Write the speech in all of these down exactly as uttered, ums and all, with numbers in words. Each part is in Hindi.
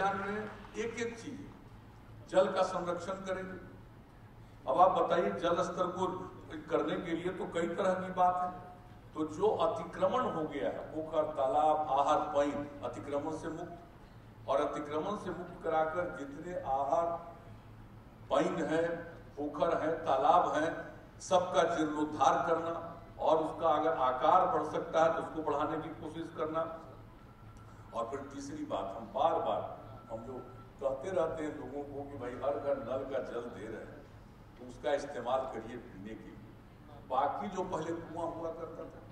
अभियान में एक एक चीज, जल का संरक्षण करेंगे। अब आप बताइए, जल स्तर को करने के लिए तो कई तरह की बात है। तो जो अतिक्रमण हो गया है, पोखर, तालाब, आहर, पईन, अतिक्रमण से मुक्त, और अतिक्रमण से मुक्त कराकर जितने आहर, पईन है, पोखर है, तालाब है, सबका जीर्णोद्धार करना, और उसका अगर आकार बढ़ सकता है तो उसको बढ़ाने की कोशिश करना। और फिर तीसरी बात, हम बार बार हम लोग कहते रहते हैं लोगों को कि भाई हर घर नल का जल दे रहे हैं तो उसका इस्तेमाल करिए पीने के लिए। बाकी जो पहले कुआं हुआ करता था,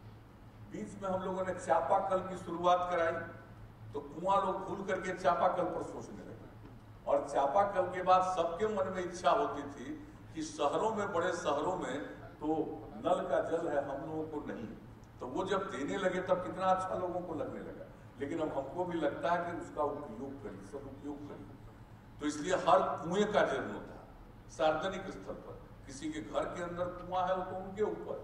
बीच में हम लोगों ने चापाकल की शुरुआत कराई, तो कुआं लोग भूल करके चापाकल पर सोचने लगे, और चापाकल के बाद सबके मन में इच्छा होती थी कि शहरों में, बड़े शहरों में तो नल का जल है, हम लोगों को नहीं। तो वो जब देने लगे तब कितना अच्छा लोगों को लगने लगा, लेकिन अब हमको भी लगता है कि उसका उपयोग करिए, सदुपयोग करिए। तो इसलिए हर कुएं का जीर्णोद्धार सार्वजनिक स्थल पर, किसी के घर के अंदर कुआं है तो उनके ऊपर,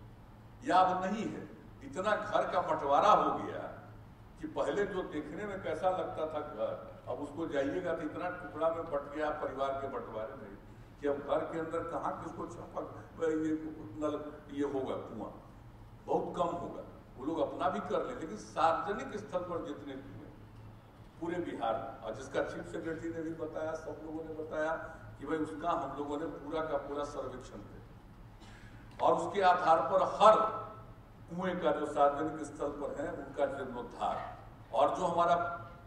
या अब नहीं है, इतना घर का बंटवारा हो गया कि पहले जो देखने में कैसा लगता था घर, अब उसको जाइएगा तो इतना टुकड़ा में बट गया परिवार के बंटवारे में कि अब घर के अंदर कहाँ किसको छपक ये नल ये होगा, कुआं बहुत कम होगा। वो लोग अपना भी कर ले, लेकिन सार्वजनिक स्थल पर जितने कुएं पूरे बिहार में, और जिसका चीफ सेक्रेटरी ने भी बताया, सब लोगों ने बताया कि भाई उसका हम लोगों ने पूरा का पूरा सर्वेक्षण किया, और उसके आधार पर हर कुएं का जो सार्वजनिक स्थल पर है उनका जीर्णोद्धार, और जो हमारा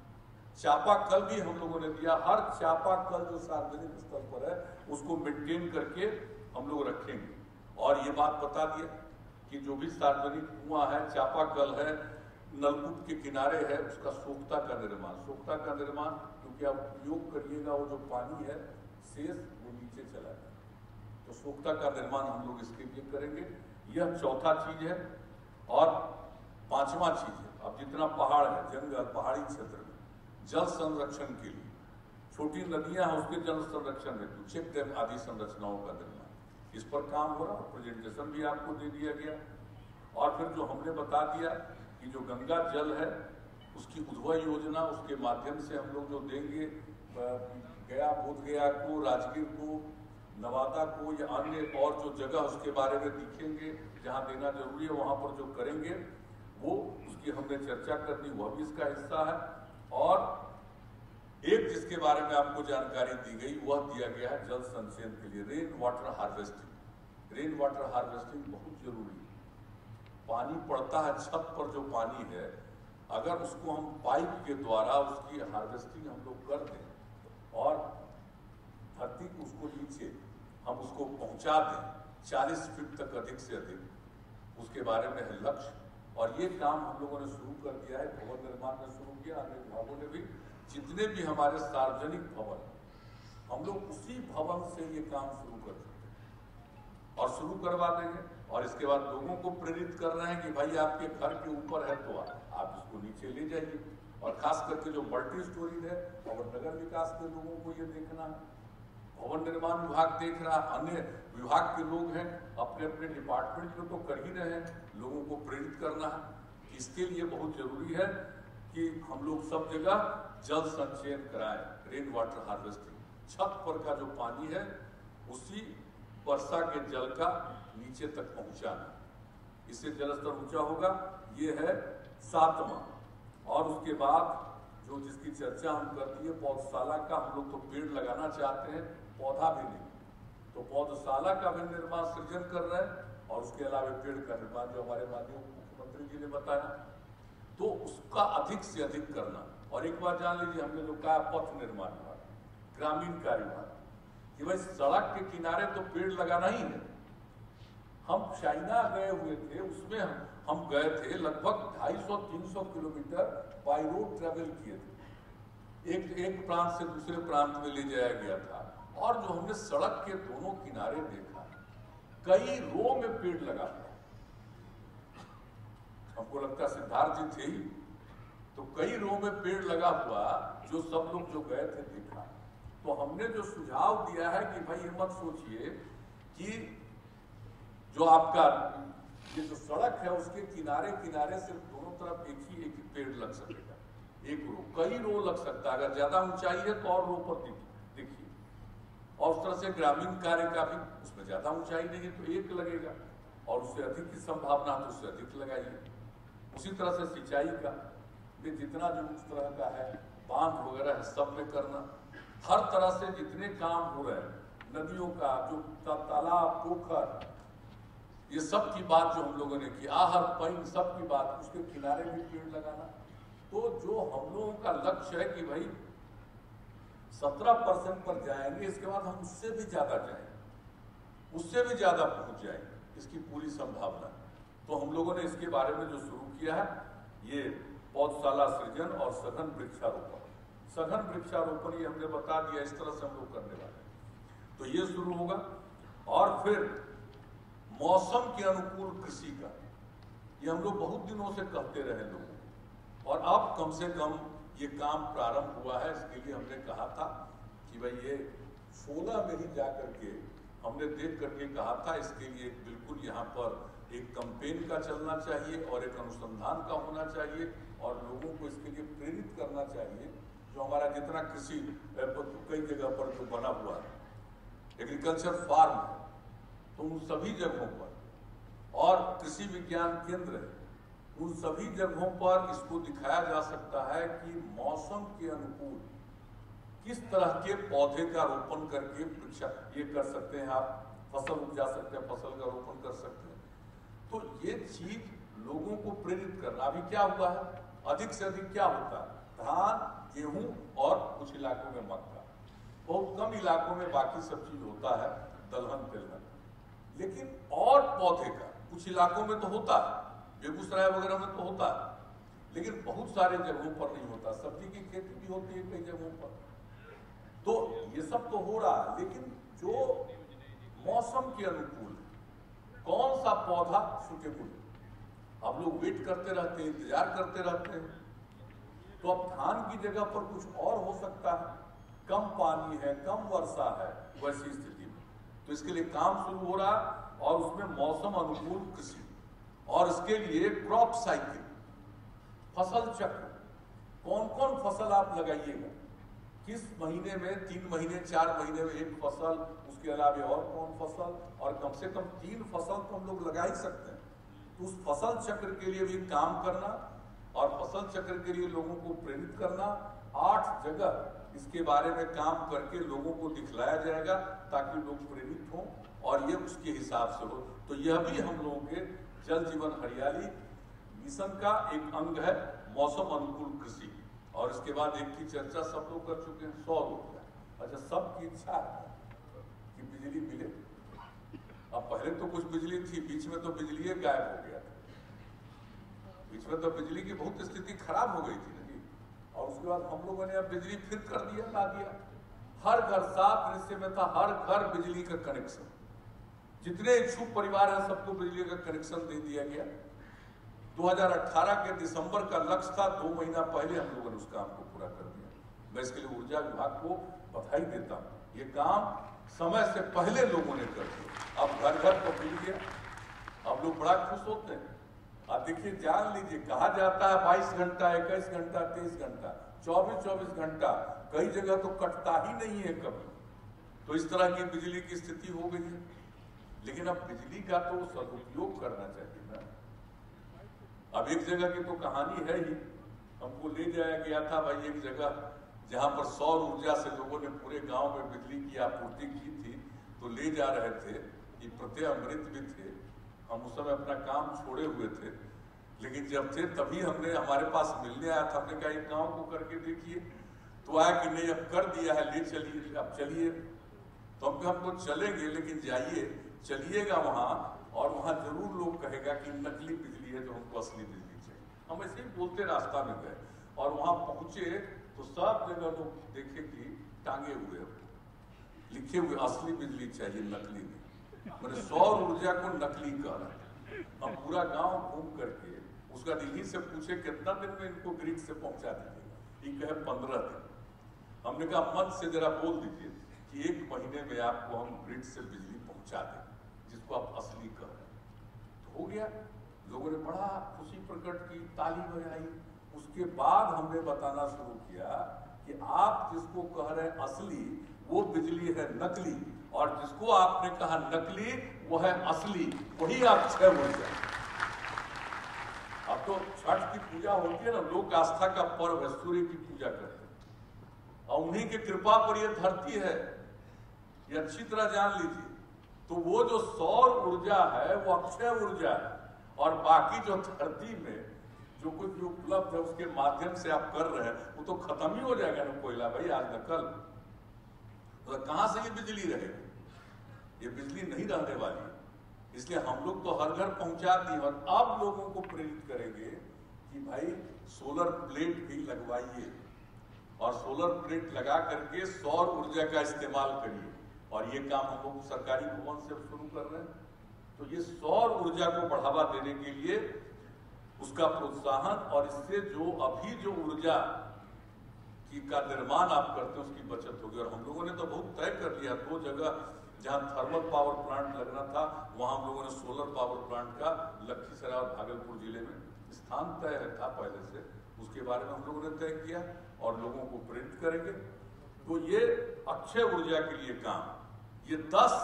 चापाकल भी हम लोगों ने दिया, हर चापाकल जो सार्वजनिक स्थल पर है उसको मेंटेन करके हम लोग रखेंगे। और ये बात बता दिया कि जो भी सार्वजनिक कुआं है, चापाकल है, नलकूप के किनारे है, उसका सोख्ता का निर्माण, सोख्ता का निर्माण क्योंकि आप उपयोग करिएगा वो जो पानी है शेष वो नीचे चला जाए, तो सोख्ता का निर्माण हम लोग इसके लिए करेंगे। यह चौथा चीज है। और पांचवा चीज है, अब जितना पहाड़ है, जंगल, पहाड़ी क्षेत्र में जल संरक्षण के लिए छोटी नदियां हैं उसके जल संरक्षण हेतु चेक डैम आदि संरचनाओं का निर्माण, इस पर काम हो रहा, प्रेजेंटेशन भी आपको दे दिया गया। और फिर जो हमने बता दिया कि जो गंगा जल है उसकी उद्भव योजना, उसके माध्यम से हम लोग जो देंगे गया, बोध गया को, राजगीर को, नवादा को या अन्य और जो जगह उसके बारे में दिखेंगे जहां देना जरूरी है वहां पर जो करेंगे वो उसकी हमने चर्चा कर दी, वह भी इसका हिस्सा है। और एक जिसके बारे में आपको जानकारी दी गई वह दिया गया है जल संचयन के लिए, rain water harvesting. Rain water harvesting बहुत जरूरी है। पानी पड़ता है छत पर, जो पानी है अगर उसको हम पाइप के द्वारा उसकी हार्वेस्टिंग हम लोग कर दें और धरती को उसको नीचे हम उसको पहुंचा दें चालीस फीट तक अधिक से अधिक, उसके बारे में है लक्ष्य। और ये काम हम लोगों ने शुरू कर दिया है, भवन निर्माण में शुरू किया, अन्य विभागों ने भी। जितने भी हमारे सार्वजनिक भवन हम लोग उसी भवन से ये काम शुरू कर सकते हैं और शुरू करवा देंगे। और इसके बाद लोगों को प्रेरित कर रहे हैं कि भाई आपके घर के ऊपर है तो आप इसको नीचे ले जाइए। और खास करके जो मल्टी स्टोरीज है और नगर विकास के लोगों को ये देखना है, भवन निर्माण विभाग देख रहा, अन्य विभाग के लोग हैं अपने अपने डिपार्टमेंट में तो कर ही रहे हैं, लोगों को प्रेरित करना है। इसके लिए बहुत जरूरी है कि हम लोग सब जगह जल संचयन कराएं, रेन वाटर हार्वेस्टिंग। छत पर का जो पानी है उसी वर्षा के जल का नीचे तक पहुंचाना, इससे जल स्तर ऊंचा होगा। ये है सातवां। और उसके बाद जो जिसकी चर्चा हम कर दिए पौधशाला का, हम लोग तो पेड़ लगाना चाहते हैं, पौधा भी नहीं, तो पौधशाला का भी निर्माण सृजन कर रहे हैं। और उसके अलावा पेड़ का निर्माण जो हमारे माननीय मुख्यमंत्री जी ने बताया, तो उसका अधिक से अधिक करना। और एक बात जान लीजिए, हमने जो कहा पथ निर्माण विभाग, ग्रामीण कार्य विभाग, कि भाई सड़क के किनारे तो पेड़ लगाना ही है। हम चाइना गए हुए थे, उसमें हम, हम गए थे लगभग ढाई सौ तीन सौ किलोमीटर बाई रोड ट्रेवल किए थे, एक एक प्रांत से दूसरे प्रांत में ले जाया गया था। और जो हमने सड़क के दोनों किनारे देखा, कई रो में पेड़ लगा था। हमको लगता सिद्धार्थ जी थे ही, तो कई रो में पेड़ लगा हुआ, जो सब लोग जो गए थे देखा। तो हमने जो सुझाव दिया है कि भाई ये मत सोचिए कि जो आपका ये जो सड़क है उसके किनारे किनारे सिर्फ दोनों तरफ एक ही एक पेड़ लग सकेगा, एक रो, कई रो लग सकता है। अगर ज्यादा ऊंचाई है तो और रो पर देखिए, और उस तरह से ग्रामीण कार्य का भी, उसमें ज्यादा ऊंचाई नहीं है तो एक लगेगा, और उससे अधिक की संभावना तो उससे अधिक लगाइए। उसी तरह से सिंचाई का भी जितना जो उस तरह का है, बांध वगैरह है, सब में करना, हर तरह से जितने काम हो रहे हैं, नदियों का जो तालाब पोखर, ये सब की बात जो हम लोगों ने की, आहर पैन सब की बात, उसके किनारे भी पेड़ लगाना। तो जो हम लोगों का लक्ष्य है कि भाई सत्रह परसेंट पर जाएंगे, इसके बाद हम उससे भी ज्यादा जाएंगे, उससे भी ज्यादा पहुंच जाएंगे, इसकी पूरी संभावना। तो हम लोगों ने इसके बारे में जो शुरू किया है, ये पौधशाला सृजन और सघन वृक्षारोपण। सघन वृक्षारोपण ये हमने बता दिया, इस तरह से हम लोग करने वाले हैं। तो ये शुरू होगा। और फिर मौसम के अनुकूल कृषि का, ये हम लोग बहुत दिनों से कहते रहे लोगों को, और अब कम से कम ये काम प्रारंभ हुआ है। इसके लिए हमने कहा था कि भाई ये सोलह में ही जाकर के हमने देख करके कहा था, इसके लिए बिल्कुल यहाँ पर एक कैंपेन का चलना चाहिए और एक अनुसंधान का होना चाहिए, और लोगों को इसके लिए प्रेरित करना चाहिए। जो हमारा जितना कृषि कई जगह पर जो बना हुआ है, एग्रीकल्चर फार्म है, तो उन सभी जगहों पर, और कृषि विज्ञान केंद्र है, उन सभी जगहों पर इसको दिखाया जा सकता है कि मौसम के अनुकूल किस तरह के पौधे का रोपण करके वृक्षा ये कर सकते हैं, आप फसल उपजा सकते हैं, फसल का रोपण कर सकते हैं। तो ये चीज लोगों को प्रेरित करना। अभी क्या हुआ है, अधिक से अधिक क्या होता है, धान गेहूं और कुछ इलाकों में मक्का, बहुत कम इलाकों में बाकी सब चीज होता है, दलहन तिलहन। लेकिन और पौधे का कुछ इलाकों में तो होता है, बेगूसराय वगैरह में तो होता है, लेकिन बहुत सारे जगहों पर नहीं होता। सब्जी की खेती भी होती है कई जगहों पर। तो ये सब तो हो रहा है, लेकिन जो मौसम के अनुकूल कौन सा पौधा सूटेबल, अब लोग वेट करते रहते हैं, इंतजार करते रहते हैं। तो अब धान की जगह पर कुछ और हो सकता है, कम पानी है, कम वर्षा है, वैसी स्थिति में तो इसके लिए काम शुरू हो रहा है, और उसमें मौसम अनुकूल कृषि, और इसके लिए क्रॉप साइकिल, फसल चक्र, कौन कौन फसल आप लगाइएगा, किस महीने में, तीन महीने चार महीने में एक फसल, उसके अलावा और कौन फसल, और कम से कम तीन फसल तो हम लोग लगा ही सकते हैं। तो उस फसल चक्र के लिए भी काम करना, और फसल चक्र के लिए लोगों को प्रेरित करना। आठ जगह इसके बारे में काम करके लोगों को दिखलाया जाएगा, ताकि लोग प्रेरित हों और ये उसके हिसाब से हो। तो यह भी हम लोगों के जल जीवन हरियाली मिशन का एक अंग है, मौसम अनुकूल कृषि। और इसके बाद एक की चर्चा सब लोग कर चुके हैं, सौर ऊर्जा। अच्छा, सबकी इच्छा है कि बिजली मिले। अब पहले तो कुछ बिजली थी, बीच में तो बिजली गायब हो गया था, बीच में तो बिजली की बहुत स्थिति खराब हो गई थी नहीं, और उसके बाद हम लोगों ने अब बिजली फिर कर दिया, ला दिया। हर घर, सात हिस्से में था हर घर बिजली का कनेक्शन, जितने इच्छुक परिवार हैं सबको बिजली का कनेक्शन दे दिया गया। दो हज़ार अठारह के दिसंबर का लक्ष्य था, दो महीना पहले हम लोगों ने उस काम को पूरा कर दिया। मैं इसके लिए ऊर्जा विभाग को बधाई देता हूँ, ये काम समय से पहले लोगों ने कर दिया। अब घर घर तो मिल गया, अब लोग बड़ा खुश होते हैं। अब देखिए, जान लीजिए, कहा जाता है बाईस घंटा, इक्कीस घंटा, तेईस घंटा, चौबीस चौबीस घंटा, कई जगह तो कटता ही नहीं है कभी। तो इस तरह की बिजली की स्थिति हो गई है। लेकिन अब बिजली का तो सदुपयोग करना चाहिए ना। अब एक जगह की तो कहानी है ही, हमको ले जाया गया था भाई एक जगह जहां पर सौर ऊर्जा से लोगों ने पूरे गांव में बिजली की आपूर्ति की थी। तो ले जा रहे थे, ये प्रत्यय अमृत भी थे, हम उस समय अपना काम छोड़े हुए थे, लेकिन जब थे तभी हमने, हमारे पास मिलने आया था, हमने कहा एक गाँव को करके देखिए। तो आया कि नहीं अब कर दिया है, ले चलिए, अब चलिए। तो हम हम तो चलेंगे, लेकिन जाइए, चलिएगा वहां, और वहां जरूर लोग कहेगा कि नकली बिजली है, जो हमको असली बिजली चाहिए। हम ऐसे ही बोलते रास्ता में गए, और वहां पहुंचे तो सब जगह लोग देखे कि टांगे हुए लिखे हुए असली बिजली चाहिए, नकली नहीं। मैंने सौर ऊर्जा को नकली कर हम पूरा गांव घूम करके उसका दिल्ली से पूछे कितना दिन में इनको ग्रिड से पहुंचा दीजिएगा, ये कहे पंद्रह दिन। हमने कहा मत से जरा बोल दीजिए कि एक महीने में आपको हम ग्रिड से बिजली पहुंचा दें, जिसको आप असली कर रहे हैं। तो हो गया, लोगों ने बड़ा खुशी प्रकट की, ताली बजाई, उसके बाद हमने बताना शुरू किया कि आप जिसको कह रहे हैं असली, वो बिजली है नकली, और जिसको आपने कहा नकली वो है असली, वही अक्षय ऊर्जा। अब तो छठ की पूजा होती है ना, लोक आस्था का पर्व है, सूर्य की पूजा करते हैं और उन्हीं की कृपा पर यह धरती है, ये अच्छी तरह जान लीजिए। तो वो जो सौर ऊर्जा है वो अक्षय ऊर्जा है, और बाकी जो धरती में जो कुछ भी उपलब्ध है उसके माध्यम से आप कर रहे हैं वो तो खत्म ही हो जाएगा ना कोयला भाई, आज न कल। तो कहां से ये बिजली रहेगी? ये बिजली नहीं रहने वाली है। इसलिए हम लोग तो हर घर पहुंचा दिए, और अब लोगों को प्रेरित करेंगे कि भाई सोलर प्लेट भी लगवाइए, और सोलर प्लेट लगा करके सौर ऊर्जा का इस्तेमाल करिए। और ये काम हम लोग सरकारी भवन से शुरू कर रहे हैं। तो ये सौर ऊर्जा को बढ़ावा देने के लिए उसका प्रोत्साहन, और इससे जो अभी जो ऊर्जा की का निर्माण आप करते हैं उसकी बचत होगी। और हम लोगों ने तो बहुत तय कर लिया, दो जगह जहां थर्मल पावर प्लांट लगना था वहां हम लोगों ने सोलर पावर प्लांट का लखीसराय और भागलपुर जिले में स्थान तय था पहले से, उसके बारे में हम लोगों ने तय किया और लोगों को प्रेरित करेंगे। तो ये अक्षय ऊर्जा के लिए काम, ये दस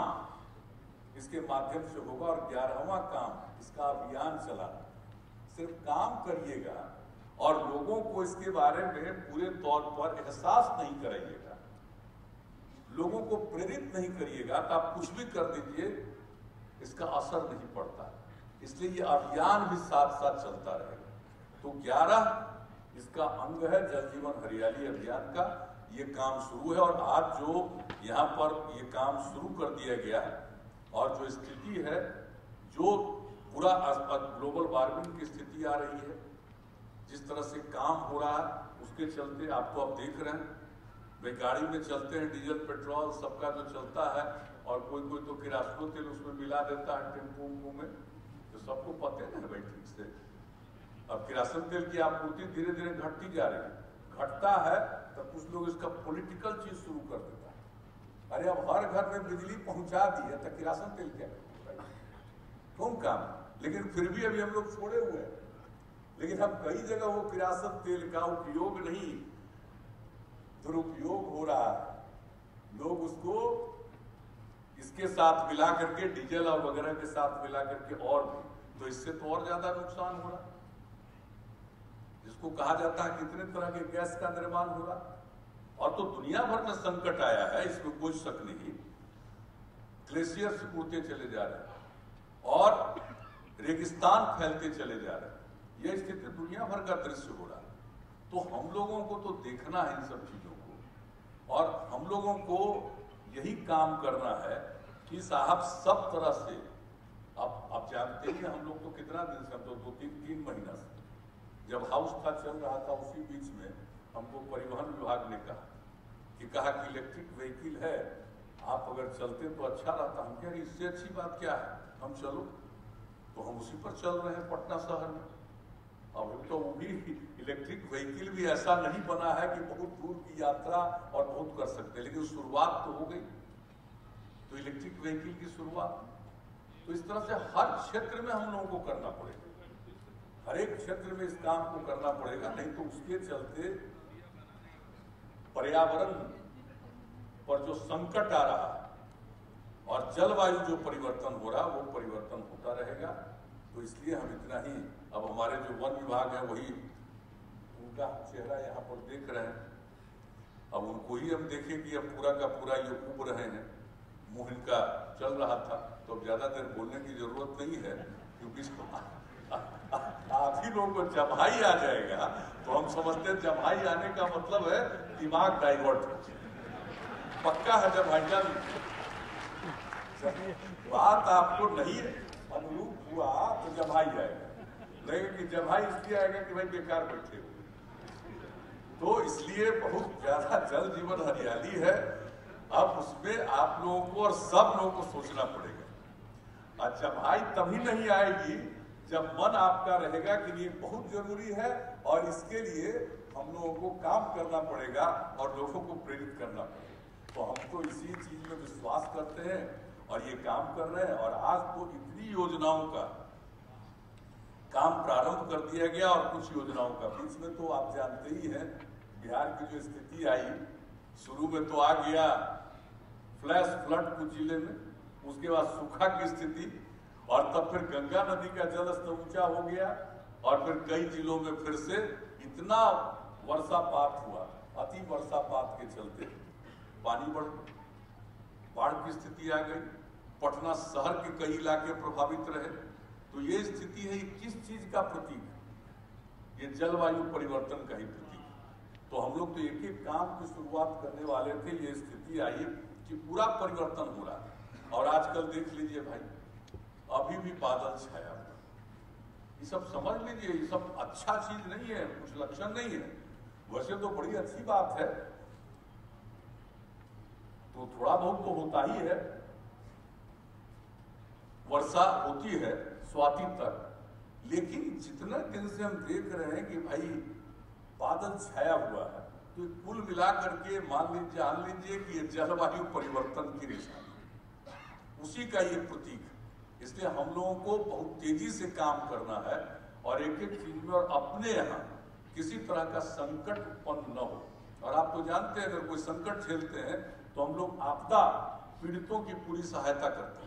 काम इसके माध्यम से होगा, और ग्यारहवां काम इसका अभियान चलाना। सिर्फ काम करिएगा और लोगों को इसके बारे में पूरे तौर पर एहसास नहीं कराइएगा, लोगों को प्रेरित नहीं करिएगा, तो आप कुछ भी कर दीजिए इसका असर नहीं पड़ता। इसलिए ये अभियान भी साथ साथ चलता रहेगा। तो ग्यारह इसका अंग है जल जीवन हरियाली अभियान का, ये काम शुरू है। और आज जो यहाँ पर ये काम शुरू कर दिया गया है, और जो स्थिति है, जो पूरा ग्लोबल वार्मिंग की स्थिति आ रही है, जिस तरह से काम हो रहा है, उसके चलते आप तो अब देख रहे हैं भाई, गाड़ी में चलते हैं डीजल पेट्रोल सबका जो चलता है, और कोई कोई तो किरासन तेल उसमें मिला देता है टेम्पो उम्पो में, तो सबको पता है ना भाई ठीक से। अब किरासन तेल की आपूर्ति धीरे धीरे घटती जा रही है, घटता है तो कुछ लोग इसका पॉलिटिकल चीज शुरू कर देता है। अरे अब हर घर में बिजली पहुंचा दी है तो किरासन तेल क्या करें, कौन काम? लेकिन फिर भी अभी हम लोग छोड़े हुए हैं। लेकिन हम कई जगह वो किरासन तेल का उपयोग नहीं, दुरुपयोग हो रहा है। लोग उसको इसके साथ मिला करके, डीजल और वगैरह के साथ मिला करके, और भी तो इससे तो और ज्यादा नुकसान हो रहा है। जिसको कहा जाता है कितने तरह के गैस का निर्माण हो रहा, और तो दुनिया भर में संकट आया है, इसमें कोई शक नहीं। ग्लेशियर सिकुड़ते चले जा रहे हैं और रेगिस्तान फैलते चले जा रहे हैं, यह स्थिति दुनिया भर का दृश्य हो रहा है। तो हम लोगों को तो देखना है इन सब चीजों को, और हम लोगों को यही काम करना है कि साहब सब तरह से, अब आप जानते हैं हम लोग तो कितना दिन से, हम तो दो तीन तीन महीना से जब हाउस था चल रहा था, उसी बीच में हमको परिवहन विभाग ने कहा कि कहा कि इलेक्ट्रिक व्हीकल है, आप अगर चलते तो अच्छा रहता। हम कह रहे इससे अच्छी बात क्या है, हम चलो। तो हम उसी पर चल रहे हैं पटना शहर में। अब तो वो भी इलेक्ट्रिक व्हीकल भी ऐसा नहीं बना है कि बहुत दूर की यात्रा और बहुत कर सकते हैं, लेकिन शुरुआत तो हो गई। तो इलेक्ट्रिक व्हीकल की शुरुआत, तो इस तरह से हर क्षेत्र में हम लोगों को करना पड़ेगा, हर एक क्षेत्र में इस काम को करना पड़ेगा। नहीं तो उसके चलते पर्यावरण पर जो संकट आ रहा है और जलवायु जो परिवर्तन हो रहा है, वो परिवर्तन होता रहेगा। तो इसलिए हम इतना ही, अब हमारे जो वन विभाग है वही, उनका चेहरा यहाँ पर देख रहे हैं, अब उनको ही हम देखें कि अब पूरा का पूरा ये उब रहे हैं। मुंह इनका चल रहा था, तो अब ज्यादा देर बोलने की जरूरत नहीं है, क्योंकि आप ही लोगों को जम्हाई आ जाएगा। तो हम समझते हैं जम्हाई आने का मतलब है दिमाग डाइवर्ट हो, पक्का है जम्हाई जान। बात आपको नहीं अनुरूप हुआ तो जम्हाई आएगा, लेकिन कि जम्हाई इसलिए आएगा कि भाई बेकार बैठे हुए। तो इसलिए बहुत ज्यादा जल जीवन हरियाली है, अब उसमें आप लोगों को और सब लोगों को सोचना पड़ेगा। और जम्हाई तभी नहीं आएगी जब मन आपका रहेगा कि ये बहुत जरूरी है और इसके लिए हम लोगों को काम करना पड़ेगा और लोगों को प्रेरित करना पड़ेगा। तो हम तो इसी चीज में विश्वास करते हैं और ये काम कर रहे हैं। और आज तो इतनी योजनाओं का काम प्रारंभ कर दिया गया और कुछ योजनाओं का बीच में तो आप जानते ही हैं बिहार की जो स्थिति आई, शुरू में तो आ गया फ्लैश फ्लड कुछ जिले में, उसके बाद सूखा की स्थिति, और तब फिर गंगा नदी का जल स्तर ऊंचा हो गया, और फिर कई जिलों में फिर से इतना वर्षापात हुआ, अति वर्षापात के चलते पानी बढ़ बाढ़ की स्थिति आ गई। पटना शहर के कई इलाके प्रभावित रहे। तो ये स्थिति है, किस चीज का प्रतीक है? ये जलवायु परिवर्तन का ही प्रतीक है। तो हम लोग तो एक एक काम की शुरुआत करने वाले थे, ये स्थिति आई कि पूरा परिवर्तन हो रहा है। और आजकल देख लीजिए भाई, अभी भी बादल छाया हुआ, ये सब समझ लीजिए, ये सब अच्छा चीज नहीं है, कुछ लक्षण नहीं है। वैसे तो बड़ी अच्छी बात है, तो थोड़ा बहुत तो होता ही है, वर्षा होती है स्वाति तक, लेकिन जितने दिन से हम देख रहे हैं कि भाई बादल छाया हुआ है, तो कुल मिलाकर के मान लीजिए जान लीजिए कि ये जलवायु परिवर्तन की निशानी, उसी का ये प्रतीक है। इसलिए हम लोगों को बहुत तेजी से काम करना है और एक एक चीज में, और अपने यहाँ किसी तरह का संकट उत्पन्न न हो। और आप तो जानते हैं अगर कोई संकट झेलते हैं तो हम लोग आपदा पीड़ितों की पूरी सहायता करते हैं।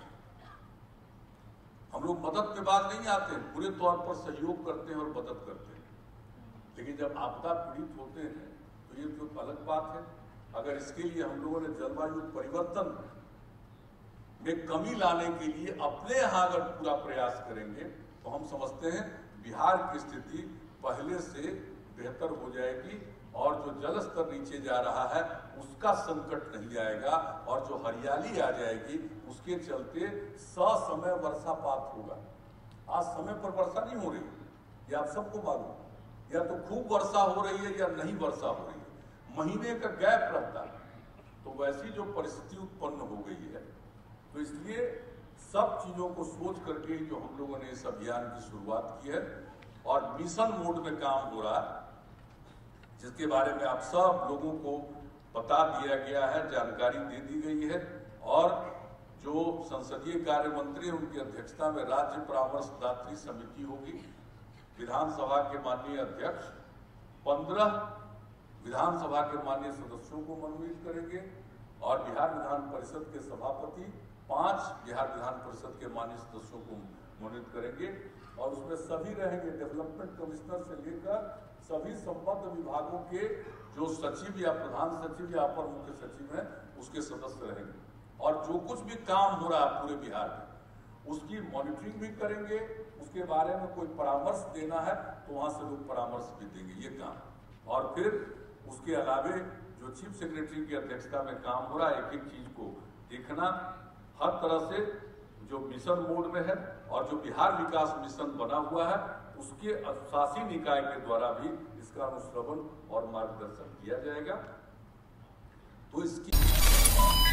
हम लोग मदद के बाद नहीं आते हैं, पूरे तौर पर सहयोग करते हैं और मदद करते हैं, लेकिन जब आपदा पीड़ित होते हैं तो ये तो अलग बात है। अगर इसके लिए हम लोगों ने जलवायु परिवर्तन में कमी लाने के लिए अपने यहाँ अगर पूरा प्रयास करेंगे तो हम समझते हैं बिहार की स्थिति पहले से बेहतर हो जाएगी, और जो जल स्तर नीचे जा रहा है उसका संकट नहीं आएगा, और जो हरियाली आ जाएगी उसके चलते ससमय वर्षापात होगा। आज समय पर वर्षा नहीं हो रही, ये आप सबको मालूम, या तो खूब वर्षा हो रही है या नहीं वर्षा हो रही है, महीने का गैप रहता है। तो वैसी जो परिस्थिति उत्पन्न हो गई है, तो इसलिए सब चीजों को सोच करके जो हम लोगों ने इस अभियान की शुरुआत की है, और मिशन मोड में काम हो रहा है, जिसके बारे में आप सब लोगों को बता दिया गया है, जानकारी दे दी गई है। और जो संसदीय कार्य मंत्री उनकी अध्यक्षता में राज्य परामर्शदात्री समिति होगी, विधानसभा के माननीय अध्यक्ष पंद्रह विधानसभा के माननीय सदस्यों को मनोनीत करेंगे, और बिहार विधान परिषद के सभापति पांच बिहार विधान परिषद के माननीय सदस्यों को मनोनीत करेंगे, और उसमें सभी रहेंगे, डेवलपमेंट कमिश्नर से लेकर सभी संबद्ध विभागों के जो सचिव या प्रधान सचिव या अपर मुख्य सचिव हैं उसके सदस्य रहेंगे। और जो कुछ भी काम हो रहा है पूरे बिहार में उसकी मॉनिटरिंग भी करेंगे, उसके बारे में कोई परामर्श देना है तो वहां से लोग परामर्श भी देंगे, ये काम। और फिर उसके अलावे जो चीफ सेक्रेटरी की अध्यक्षता में काम हो रहा है, एक एक चीज को देखना, हर तरह से जो मिशन मोड में है और जो बिहार विकास मिशन बना हुआ है उसके शासी निकाय के द्वारा भी इसका अनुश्रवण और मार्गदर्शन किया जाएगा। तो इसकी